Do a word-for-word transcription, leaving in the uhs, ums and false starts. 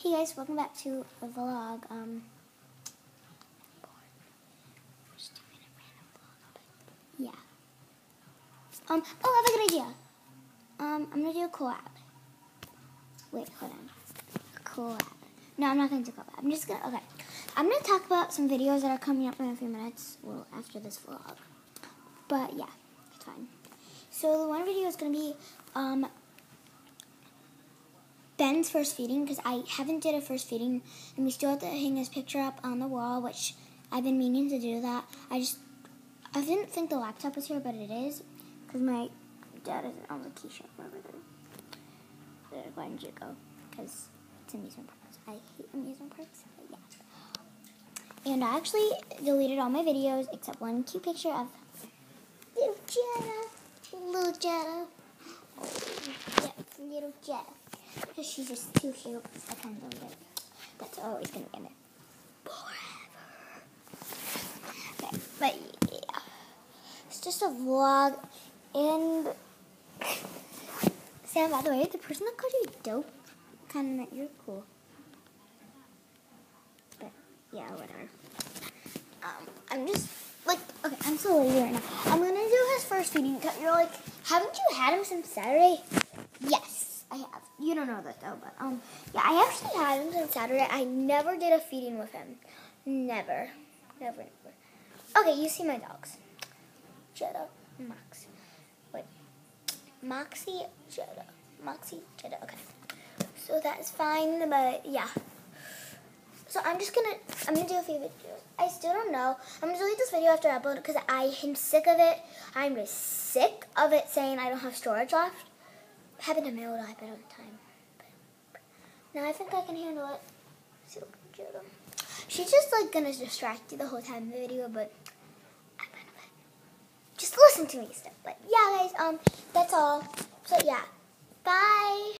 Hey guys, welcome back to a vlog. Um, yeah. Um, oh, I have a good idea. Um, I'm gonna do a collab. Wait, hold on. Collab. No, I'm not gonna do a collab. I'm just gonna, okay. I'm gonna talk about some videos that are coming up in a few minutes, well, after this vlog. But yeah, it's fine. So the one video is gonna be, um, Ben's first feeding, because I haven't did a first feeding, and we still have to hang his picture up on the wall, which I've been meaning to do that. I just, I didn't think the laptop was here, but it is, because my dad isn't on vacation over there. There, why didn't you go? Because it's amusement parks. I hate amusement parks, but yeah. And I actually deleted all my videos, except one cute picture of little Jenna, little Jenna. Oh, yeah, little Jenna. Because she's just too cute. I can't believe it. That's always going to be in it. Forever. Okay, but yeah. It's just a vlog. And Sam, by the way, the person that called you dope kind of meant you're cool. But yeah, whatever. Um, I'm just like, okay, I'm so lazy right now. I'm going to do his first feeding. You're like, haven't you had him since Saturday? Yes. I have. You don't know that though, but um, yeah, I actually had him since Saturday. I never did a feeding with him. Never. Never, never. Okay, you see my dogs. Jetta, Moxie. Wait. Moxie, Jetta. Moxie, Jetta. Okay. So that's fine, but yeah. So I'm just gonna, I'm gonna do a few videos. I still don't know. I'm gonna delete this video after I upload it because I am sick of it. I'm just sick of it saying I don't have storage left. Having a my old iPad all the time. But now I think I can handle it. See, look at Jetta. She's just like gonna distract you the whole time in the video, but I'm gonna just listen to me still. But yeah, guys, um, that's all. So yeah, bye.